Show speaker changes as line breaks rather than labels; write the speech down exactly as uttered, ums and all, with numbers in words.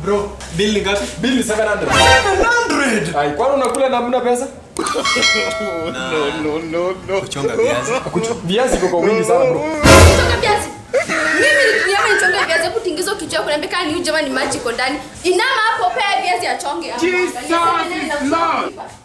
Bro, bill ni ngapi?
Bill ni seven hundred.
seven hundred.
Ai, kwani unakula na hamna pesa?
No, no, no, no. Kuchonga viazi.
Kuchonga viazi kwa wingi sana bro.
Kuchonga viazi. Mimi nikiama nichonga viazi hapo tingizo kichwa kuna mbeka ni jamani maji iko ndani. Inama hapo pea viazi achonge hapo.
Jesus is Lord.